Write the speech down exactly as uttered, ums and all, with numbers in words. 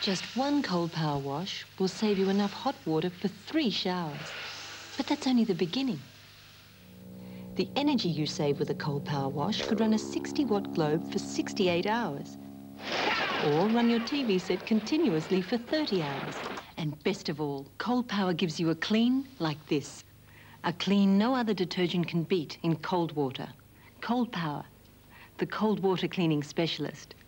Just one cold power wash will save you enough hot water for three showers. But that's only the beginning. The energy you save with a cold power wash could run a sixty watt globe for sixty-eight hours. Or run your T V set continuously for thirty hours. And best of all, cold power gives you a clean like this. A clean no other detergent can beat in cold water. Cold Power, the cold water cleaning specialist.